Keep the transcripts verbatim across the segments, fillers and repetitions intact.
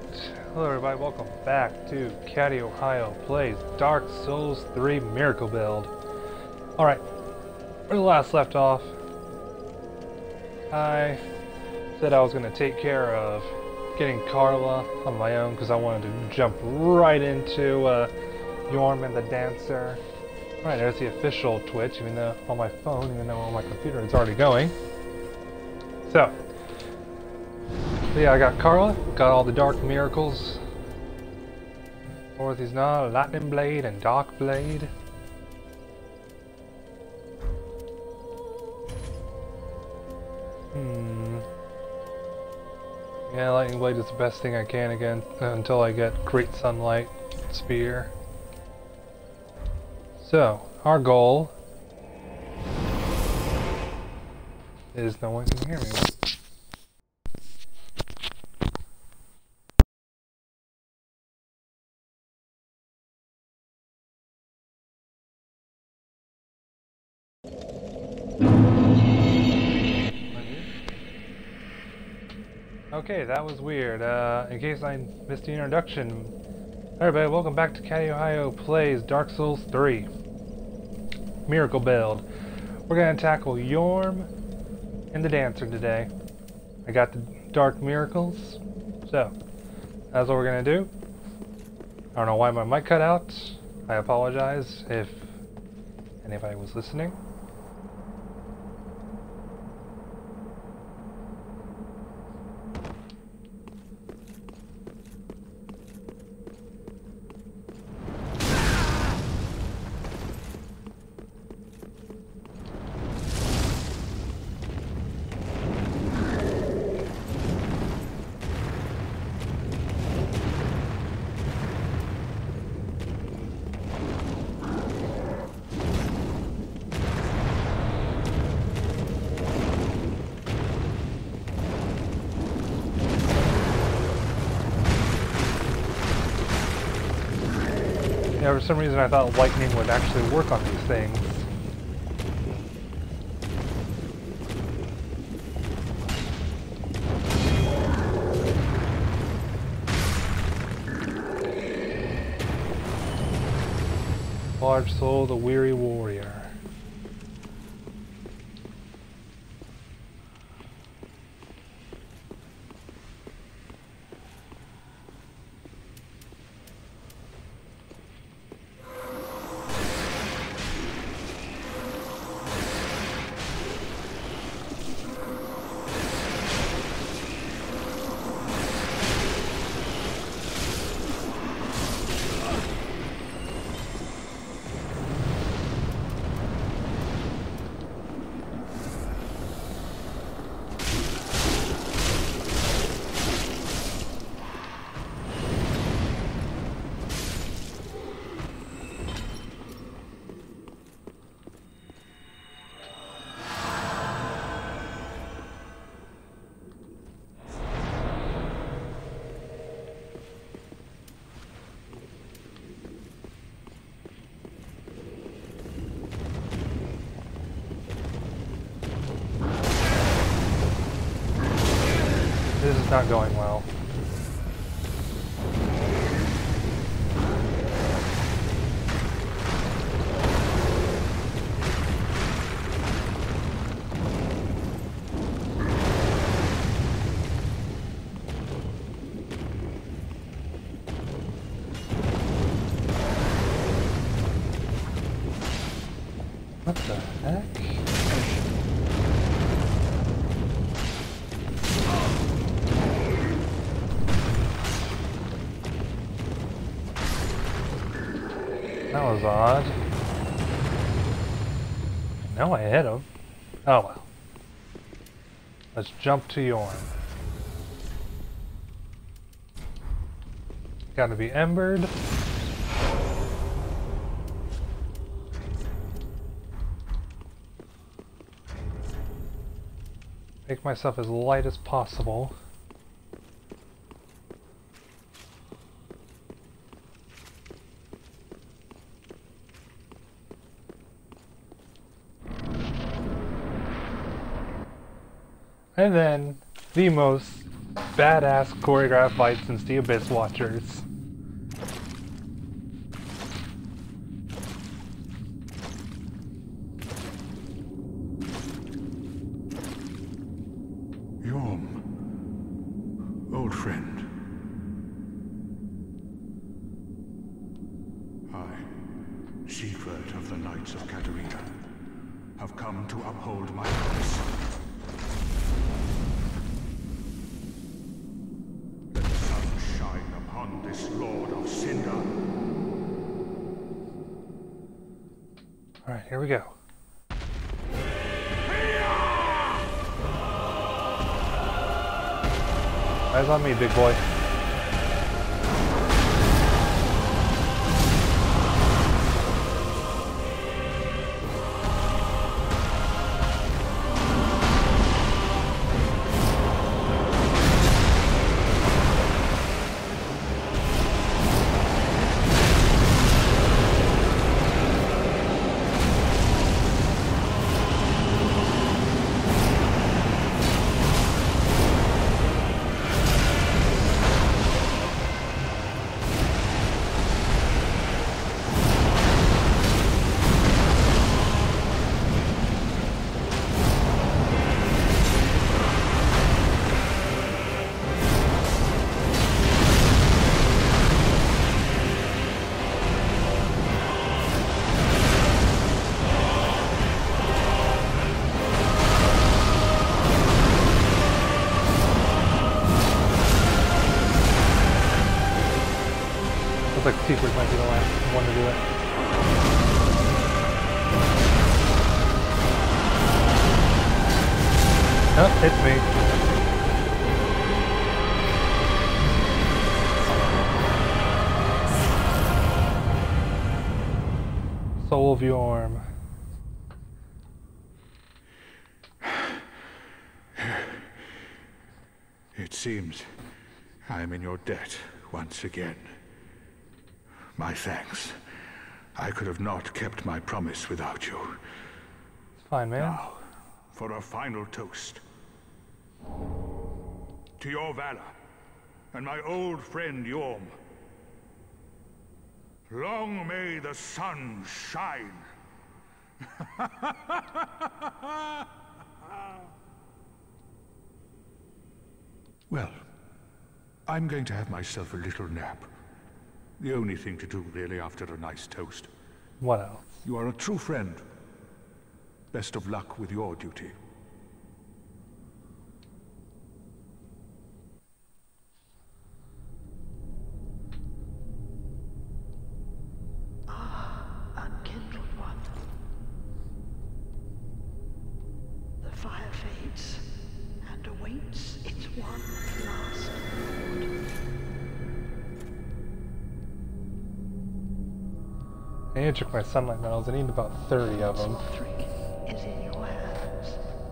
Hello everybody, welcome back to Caddy Ohio Plays Dark Souls three Miracle Build. Alright, where the last left off, I said I was going to take care of getting Carla on my own because I wanted to jump right into uh, Yorm and the Dancer. Alright, there's the official Twitch, even though on my phone, even though on my computer it's already going. So, yeah, I got Carla, got all the Dark Miracles. Dorothy's not, Lightning Blade and Dark Blade. Hmm. Yeah, Lightning Blade is the best thing I can again uh, until I get Great Sunlight Spear. So, our goal is no one can hear me. Okay, that was weird. Uh, in case I missed the introduction, everybody, welcome back to Caddy Ohio Plays Dark Souls three Miracle Build. We're going to tackle Yorm and the Dancer today. I got the Dark Miracles, so that's what we're going to do. I don't know why my mic cut out. I apologize if anybody was listening. Yeah, for some reason I thought lightning would actually work on these things. Large Soul, the Weary Warrior. This is not going well. What the heck? That was odd. No, I hit him. Oh well. Let's jump to Yorm. Gotta be embered. Make myself as light as possible. And then the most badass choreographed fights since the Abyss Watchers. Yhorm, old friend. I, Siegward of the Knights of Catarina, have come to uphold my promise. Let the sun shine upon this Lord of Cinder. Alright, here we go. Eyes on me, big boy. Looks like Secret might be the last one to do it. Oh, it's me. Soul of Yhorm. It seems I am in your debt once again. My thanks. I could have not kept my promise without you. It's fine, man. Now, for a final toast. To your valor, and my old friend Yhorm. Long may the sun shine. Well, I'm going to have myself a little nap. The only thing to do, really, after a nice toast. What else? You are a true friend. Best of luck with your duty. Ah, unkindled one. The fire fades and awaits its one last reward. I need to check my sunlight medals. I need about thirty of them. Lothric is in your hands.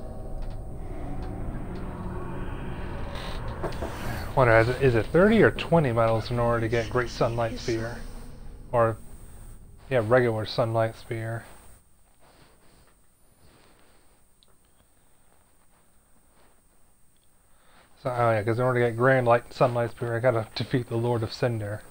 Wonder, is it, is it thirty or twenty medals in order to get Great Sunlight Spear? Or, yeah, regular Sunlight Spear. So, oh yeah, because in order to get Grand Light Sunlight Spear, I gotta defeat the Lord of Cinder.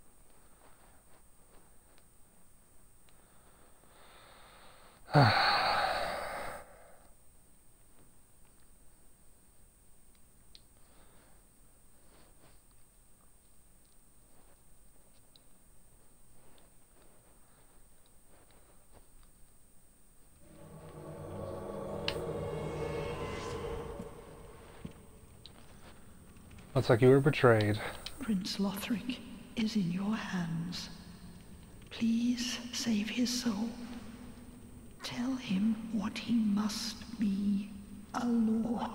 Looks like you were betrayed. Prince Lothric is in your hands. Please save his soul. Tell him what he must be, a lord.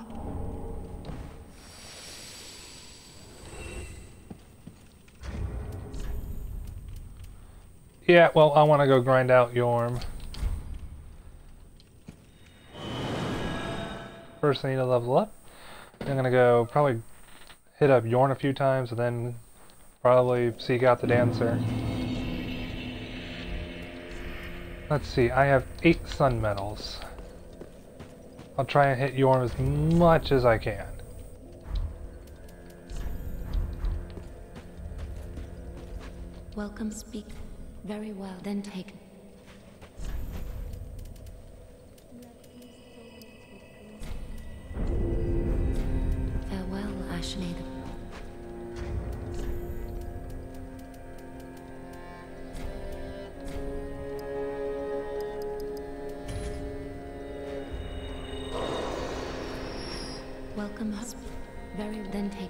Yeah, well, I want to go grind out Yhorm. First, I need to level up. I'm gonna go probably hit up Yhorm a few times, and then probably seek out the dancer. Let's see, I have eight sun medals. I'll try and hit Yhorm as much as I can. Welcome, speak. Very well, then take. Farewell, Ashmead. Welcome, husband. Very well, then take.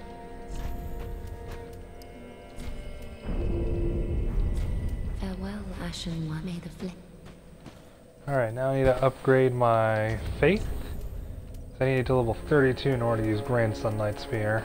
Farewell, Ashen One. May the flame. Alright, now I need to upgrade my faith. So I need to level thirty-two in order to use Grand Sunlight Spear.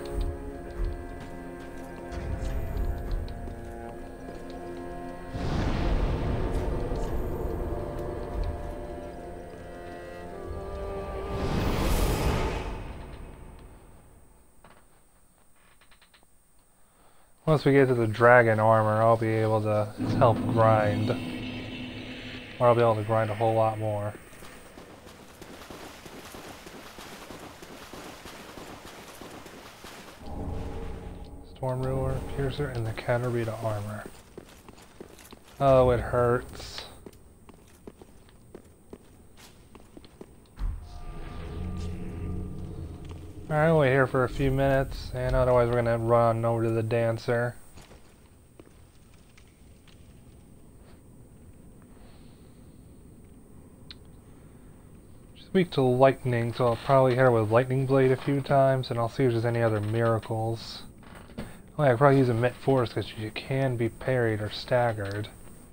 Once we get to the dragon armor, I'll be able to help grind. Or I'll be able to grind a whole lot more. Storm Ruler, Piercer, and the Catarrita armor. Oh, it hurts. Alright, we'll wait here for a few minutes, and otherwise we're gonna run over to the dancer. She's weak to lightning, so I'll probably hit her with Lightning Blade a few times, and I'll see if there's any other miracles. Oh yeah, I'll probably use a Mit Force, because she can be parried or staggered.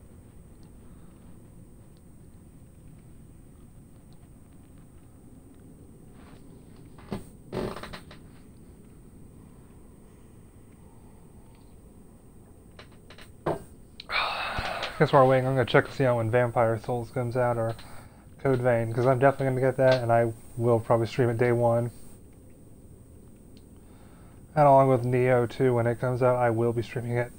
Guess while we're waiting, I'm going to check to see out when Vampire Souls comes out, or Code Vein, because I'm definitely going to get that, and I will probably stream it day one. And along with Neo too, when it comes out, I will be streaming it.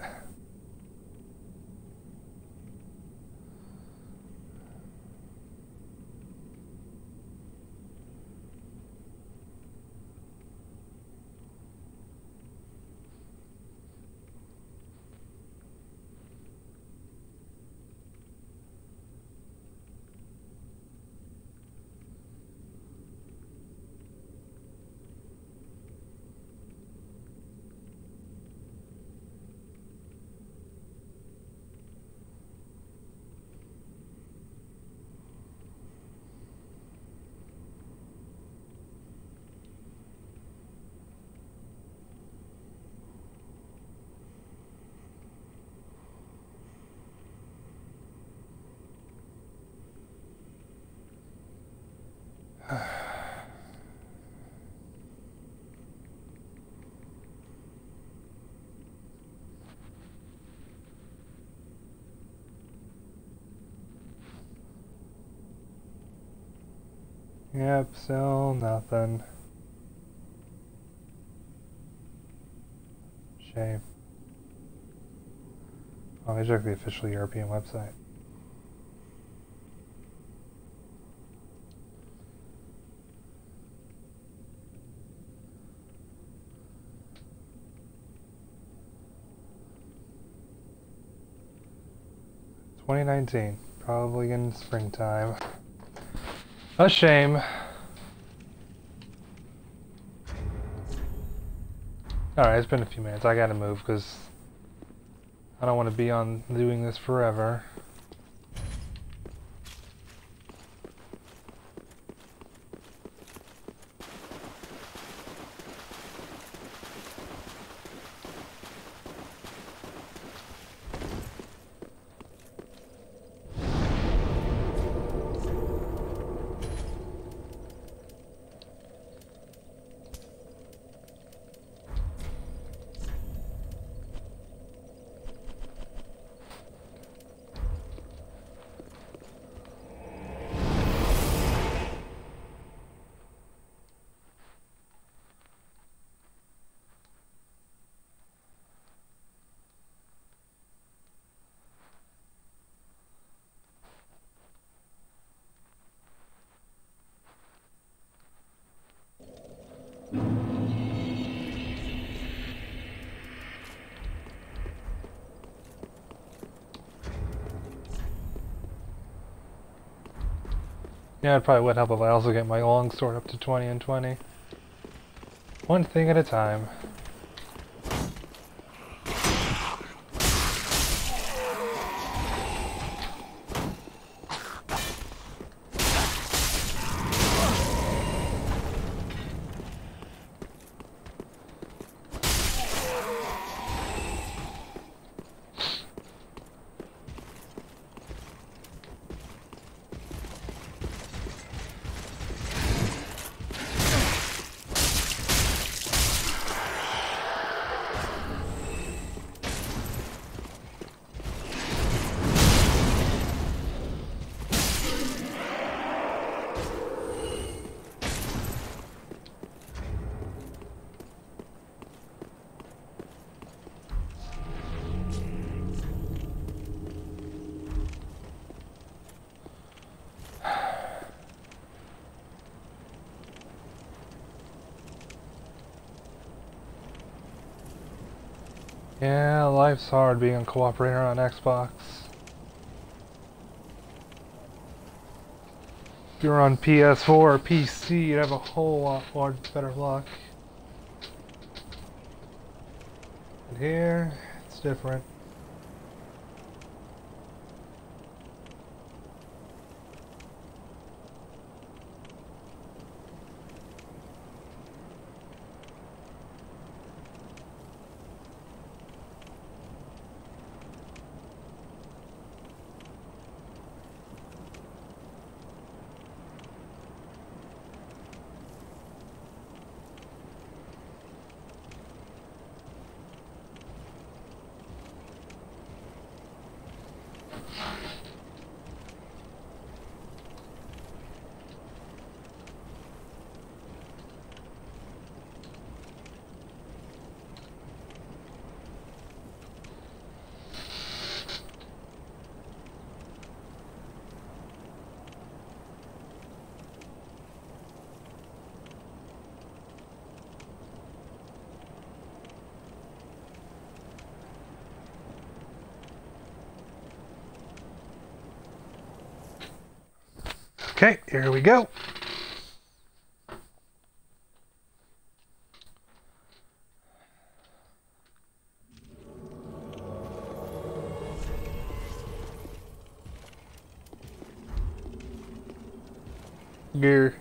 Yep, still nothing. Shame. Oh, let me check the official European website. twenty nineteen, probably in springtime. A shame. Alright, it's been a few minutes. I gotta move because I don't want to be on doing this forever. Yeah, it probably would help if I also get my longsword up to twenty and twenty. One thing at a time. Yeah, life's hard being a cooperator on Xbox. If you were on P S four or P C, you'd have a whole lot more better luck. And here, it's different. Okay, here we go. Gear.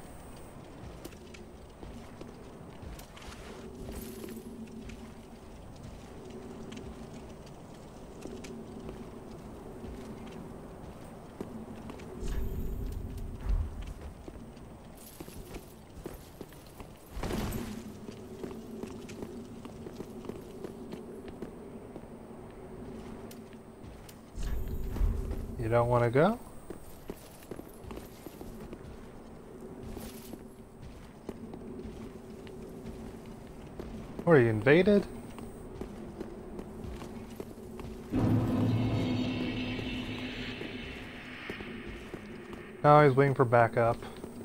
You don't want to go? Or are you invaded? Now he's waiting for backup.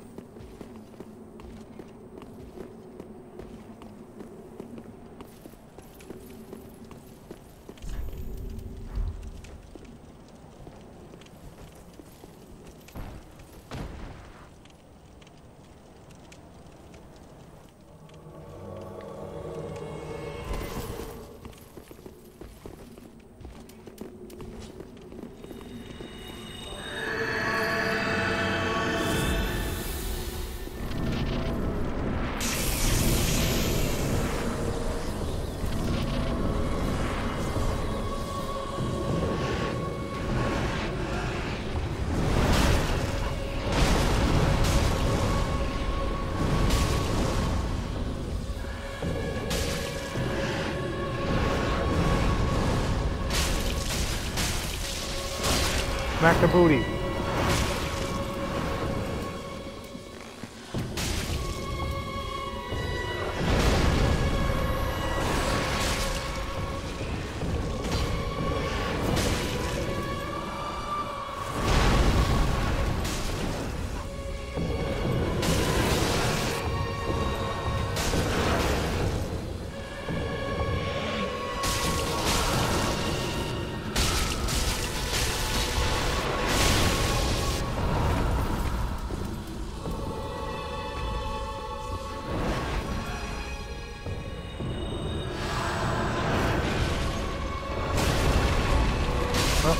Smack the booty.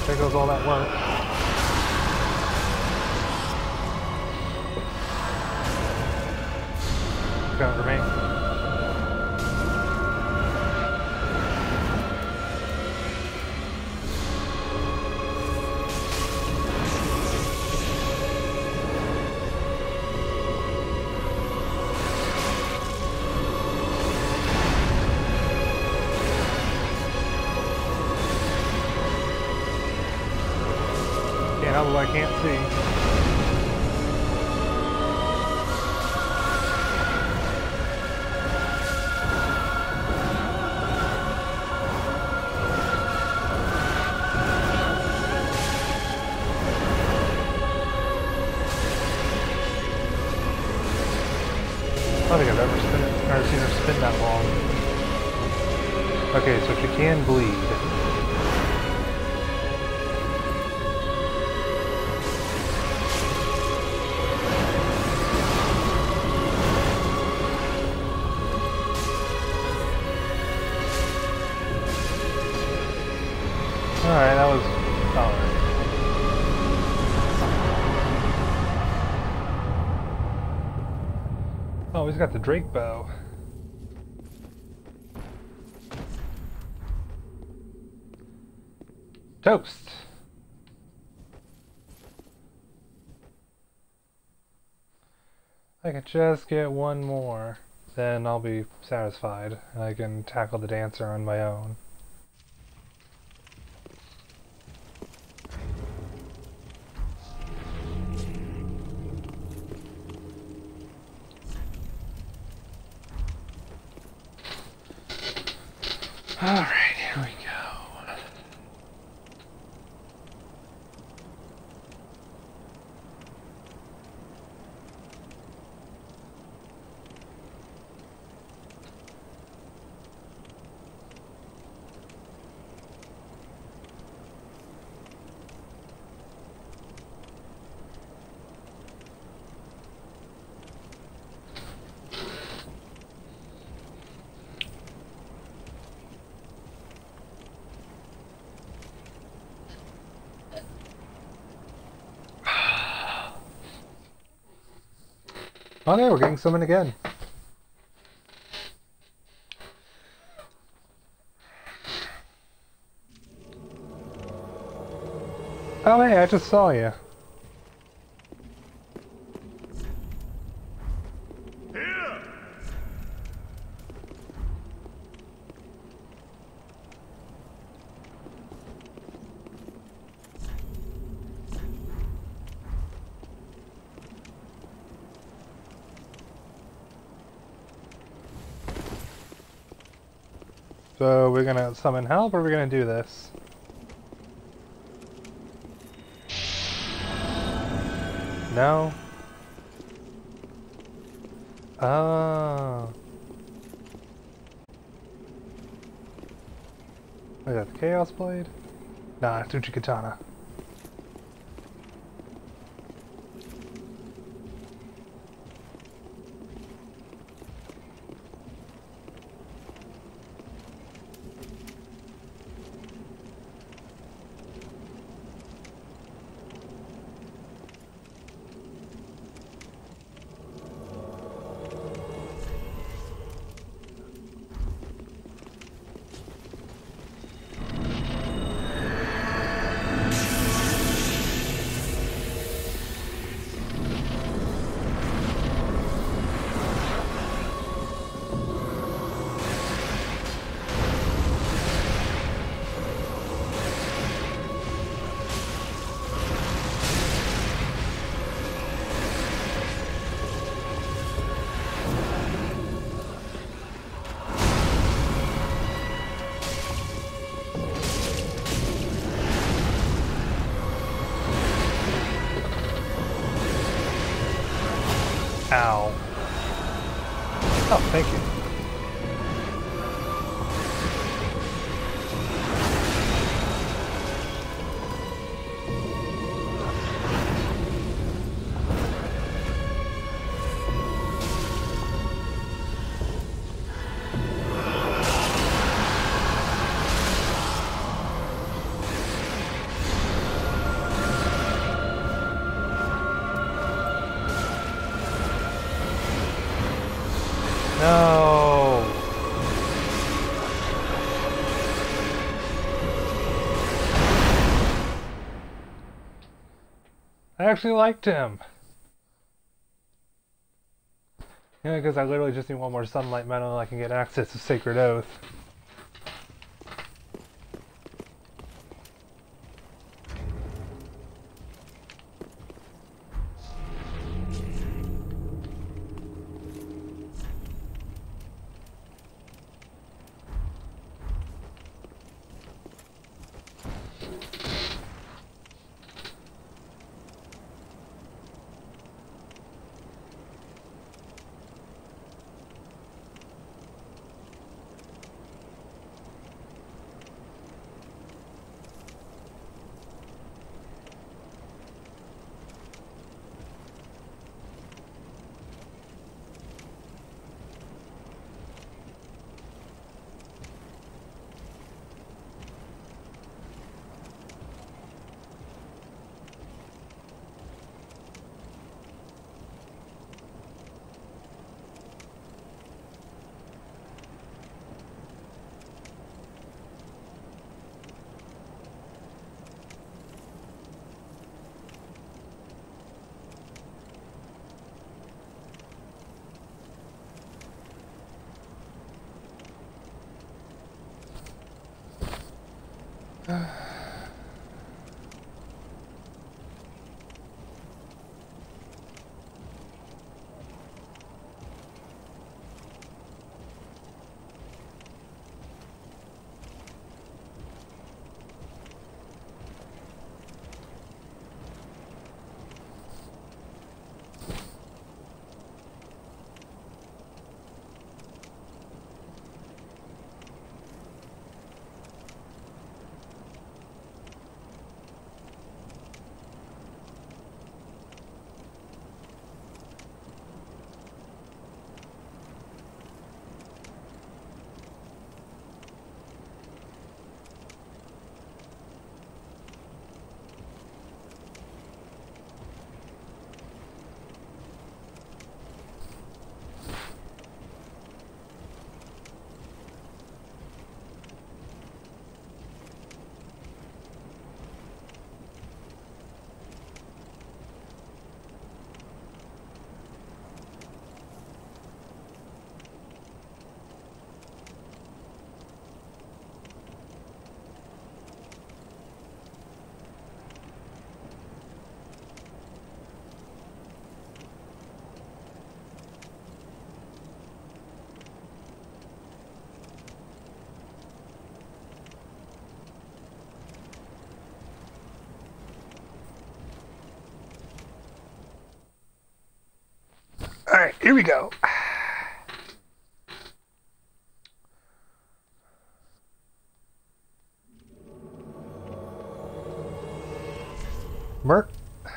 There goes all that work. Cover me. Can't help it, I can't see. I don't think I've ever spin it, or seen her spin that long. Okay, so she can bleed. Alright, that was alright. Oh, he's got the Drake bow. Toast! I can just get one more, then I'll be satisfied, and I can tackle the dancer on my own. Alright, here we go. Okay, we're getting summoned again. Oh hey, I just saw you. Here! So we're gonna summon help, or we're gonna do this? No? Oh. Is that the Chaos Blade? Nah, it's Uchikatana. Ow. Oh, thank you. I actually liked him. Yeah, because I literally just need one more sunlight medal and I can get access to Sacred Oath. Alright, here we go. Merc.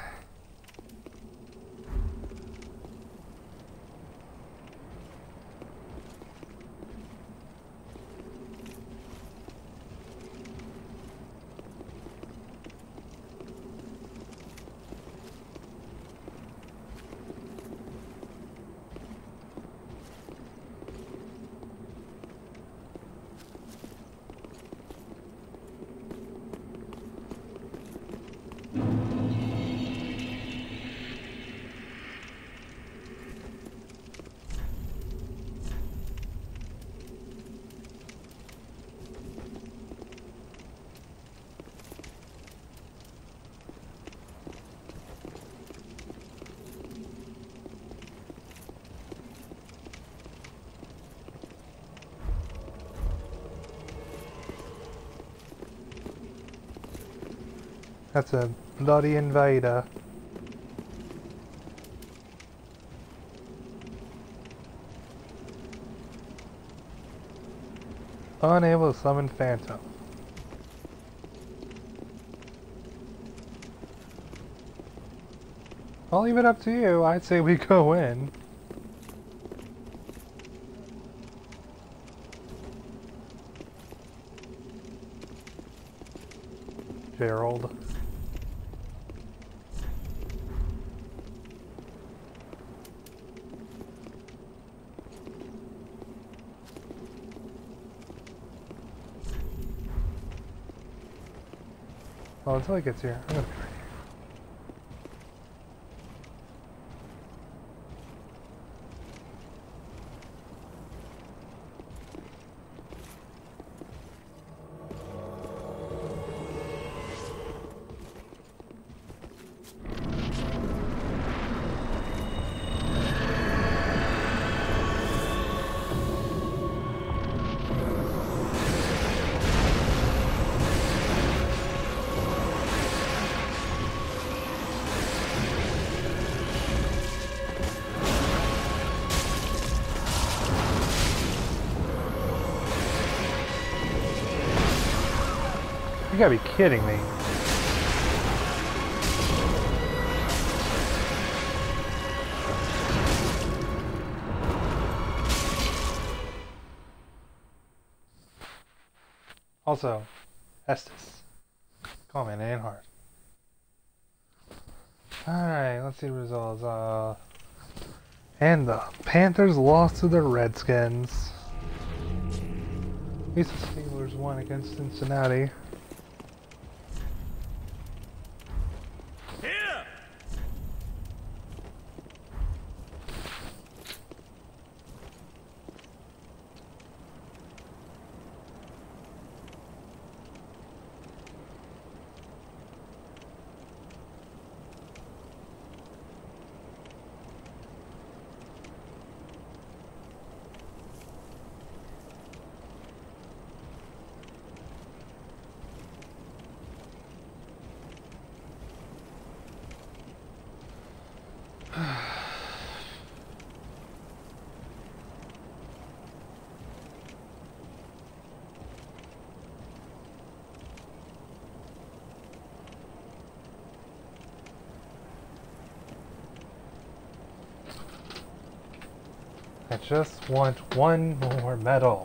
That's a bloody invader. Unable to summon Phantom. I'll leave it up to you. I'd say we go in. Gerald. Oh, until he gets here, I'm gonna be right here. You gotta be kidding me. Also, Estes. Call me an Hart. Alright, let's see the results. Uh, and the Panthers lost to the Redskins. At least the Steelers won against Cincinnati. Here! I just want one more medal.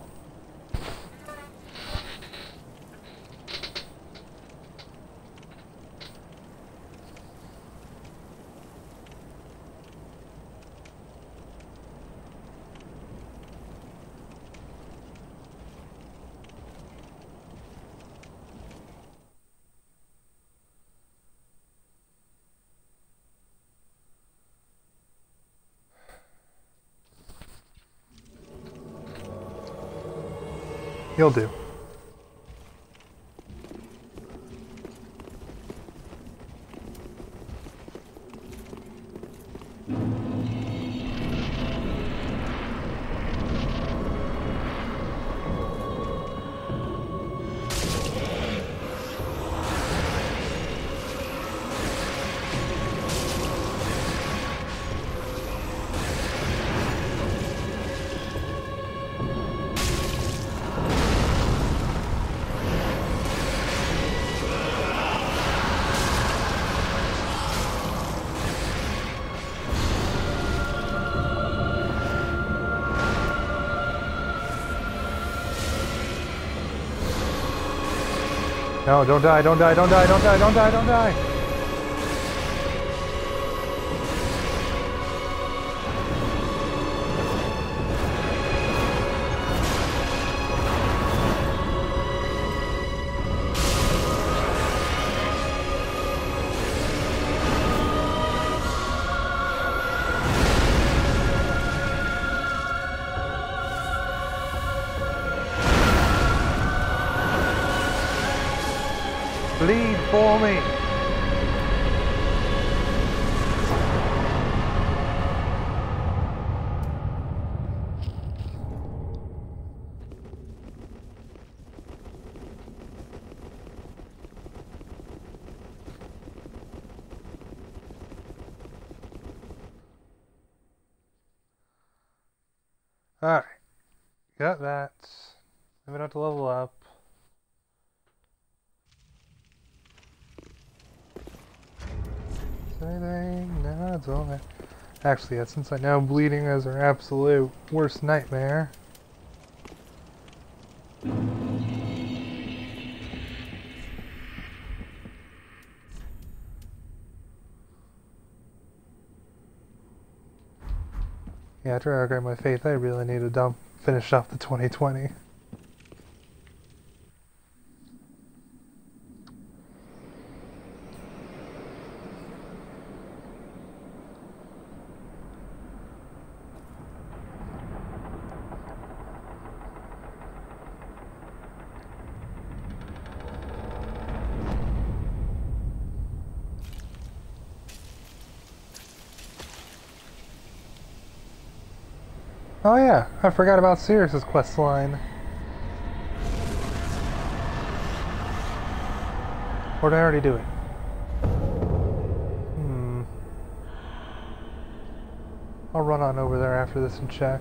You'll do. No, don't die, don't die, don't die, don't die, don't die, don't die! Bleed for me! Alright. Got that. Moving on to level up. Anything? No, it's all there. Actually, yeah, since I know bleeding is our absolute worst nightmare. Yeah, after I upgrade my faith, I really need to dump, finish off the twenty twenty. Oh yeah, I forgot about Sirius's quest line. Or did I already do it? Hmm. I'll run on over there after this and check.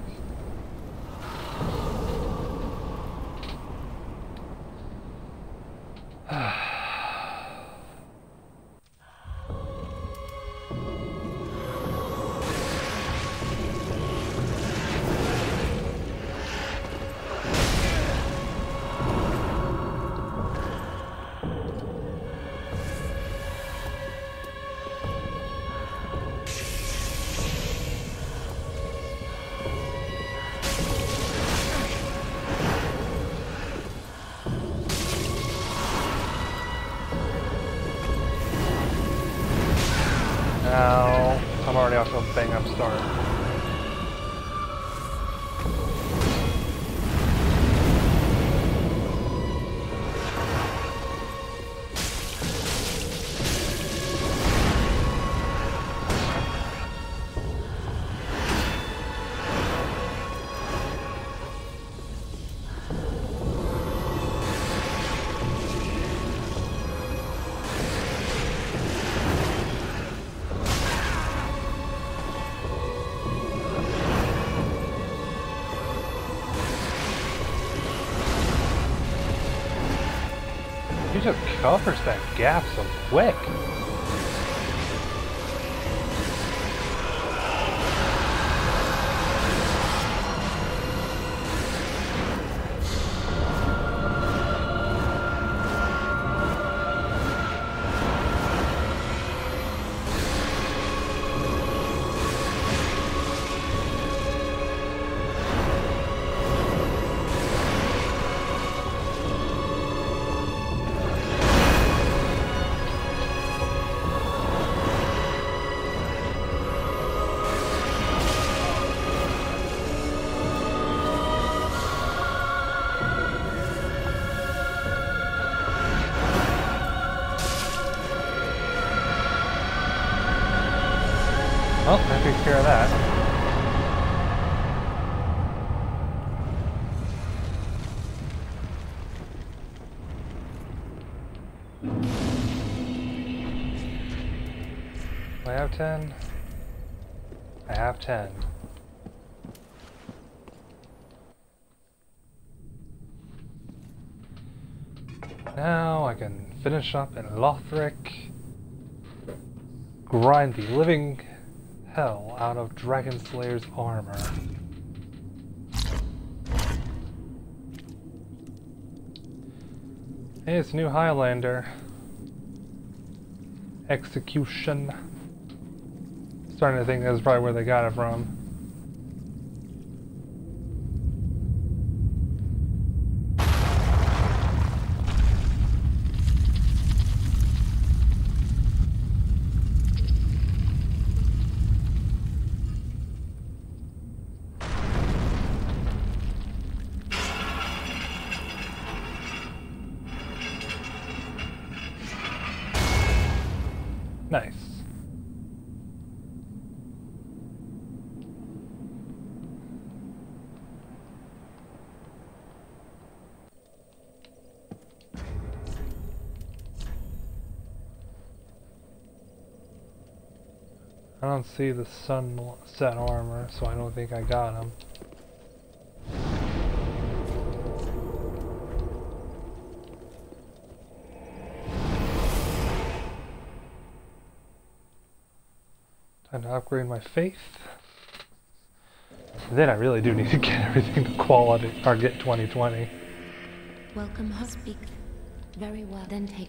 Now, I'm already off to a bang up start. He just covers that gap so quick. Well, that takes care of that. Do I have ten? I have ten. Now I can finish up in Lothric, grind the living hell out of Dragon Slayer's armor. Hey, it's new Highlander. Execution. Starting to think that's probably where they got it from. Nice. I don't see the sunset armor, so I don't think I got him. Time to upgrade my faith. Then I really do need to get everything to quality, or get twenty twenty. Welcome, home. Speak. Very well. Then take.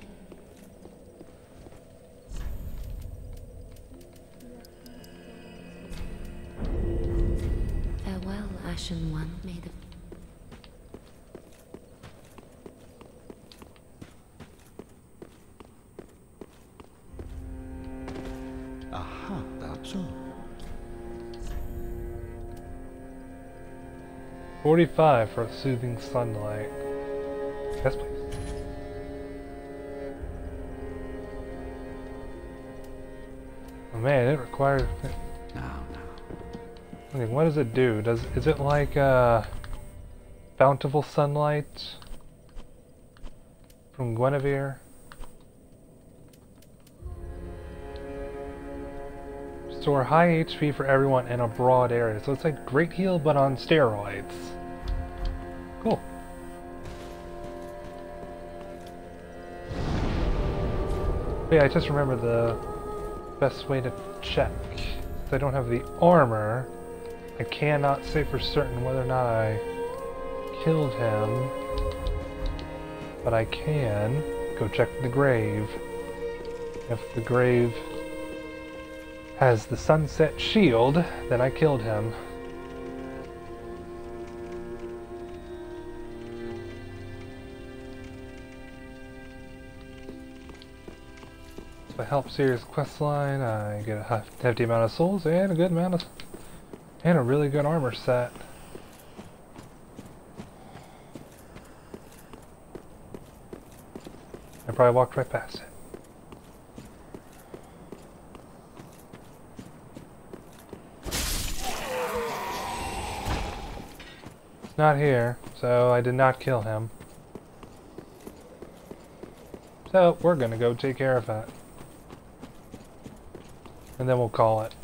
Farewell, Ashen One. May the Aha, that's all. forty-five for soothing sunlight. Yes, please. Oh man, it requires. Now, now. I mean, what does it do? Does is it like uh, bountiful sunlight from Guinevere? Restore high H P for everyone in a broad area. So it's like Great Heal, but on steroids. Cool. But yeah, I just remember the best way to check. If I don't have the armor, I cannot say for certain whether or not I killed him. But I can go check the grave. If the grave has the sunset shield, then I killed him. If I help Sirius questline, I get a hefty amount of souls and a good amount of, and a really good armor set. I probably walked right past it. It's not here, so I did not kill him. So we're gonna go take care of that. And then we'll call it.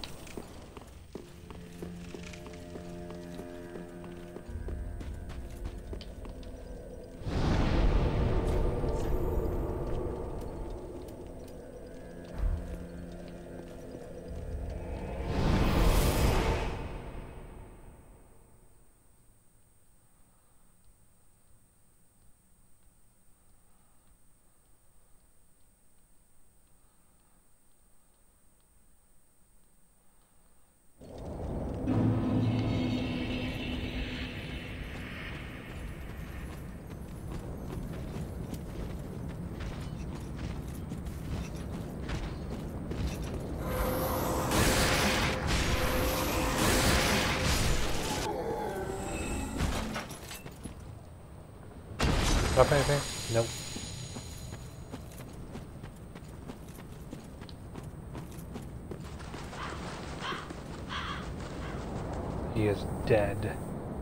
Drop anything? Nope. He is dead.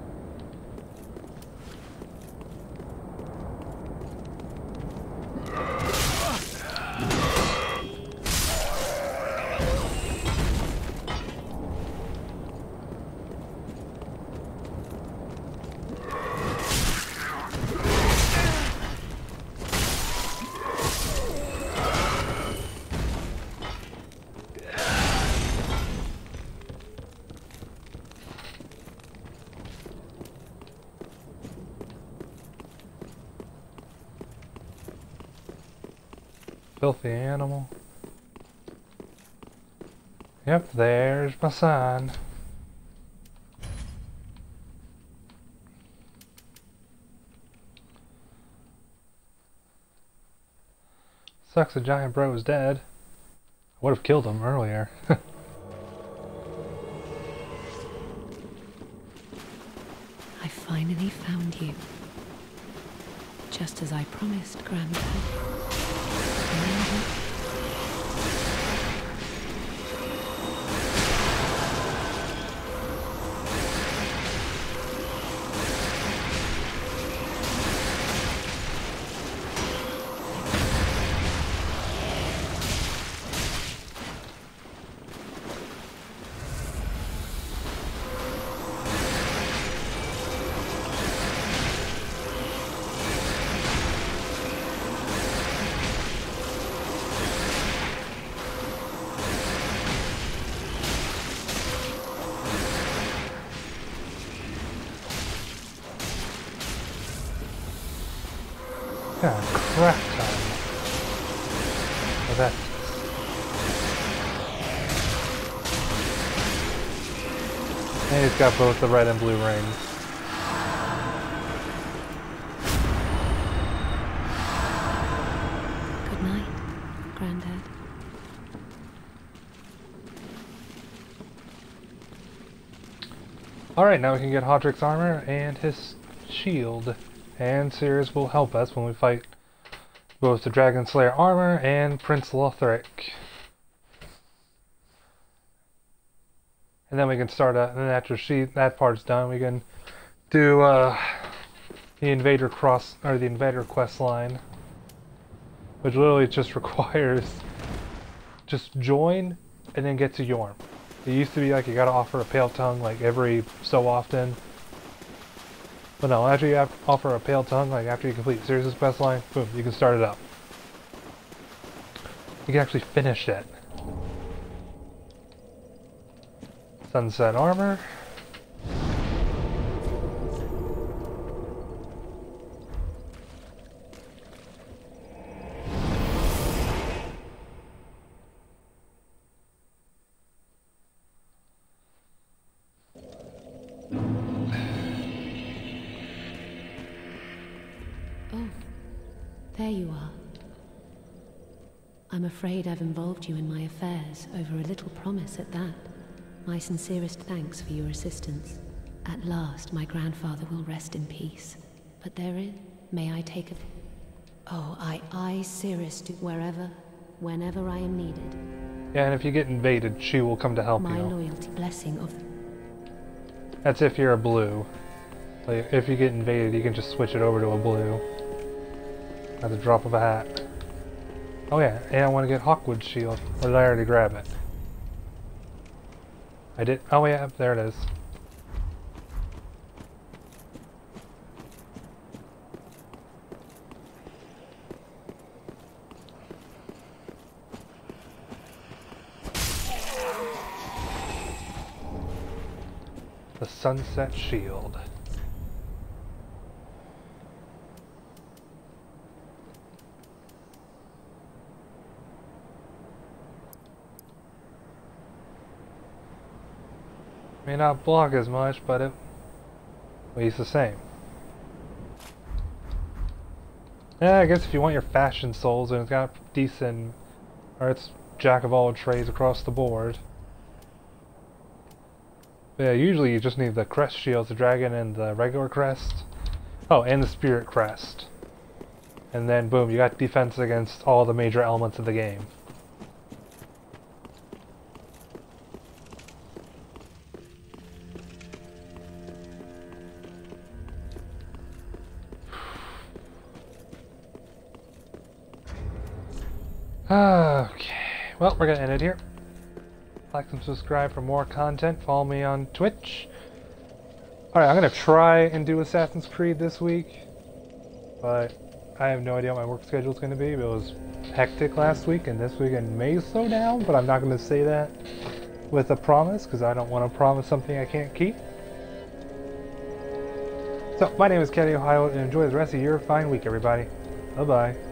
Filthy animal. Yep, there's my sign. Sucks the giant bro is dead. I would have killed him earlier. I finally found you. Just as I promised, Grandpa. Yeah, crap time. Oh, that. And he's got both the red and blue rings. Good night, Granddad. Alright, now we can get Hodrick's armor and his shield. And Sirius will help us when we fight both the Dragon Slayer armor and Prince Lothric. And then we can start, uh, and then after she, that part's done, we can do uh, the Invader cross, or the Invader quest line. Which literally just requires, just join and then get to Yorm. It used to be like you gotta offer a Pale Tongue like every so often. But no, after you have, offer a Pale Tongue, like after you complete Sirius' quest line, boom, you can start it up. You can actually finish it. Sunset armor. Oh, there you are. I'm afraid I've involved you in my affairs, over a little promise at that. My sincerest thanks for your assistance. At last, my grandfather will rest in peace. But therein, may I take a... Oh, I, I, Cirrus, to wherever, whenever I am needed. Yeah, and if you get invaded, she will come to help My you. loyalty blessing of... That's if you're a blue. Like, if you get invaded, you can just switch it over to a blue. At the drop of a hat. Oh yeah, and I want to get Hawkwood's shield. Or did I already grab it? I did. Oh yeah, there it is. The Sunset Shield. May not block as much, but it weighs the same. Yeah, I guess if you want your fashion souls, and it's got decent, or it's jack of all trades across the board. But yeah, usually you just need the crest shields, the dragon and the regular crest. Oh, and the spirit crest. And then boom, you got defense against all the major elements of the game. Okay, well, we're gonna end it here. Like and subscribe for more content. Follow me on Twitch. Alright, I'm gonna try and do Assassin's Creed this week, but I have no idea what my work schedule is gonna be. It was hectic last week, and this weekend may slow down, but I'm not gonna say that with a promise, because I don't want to promise something I can't keep. So, my name is Kenny Ohio, and enjoy the rest of your fine week, everybody. Bye-bye.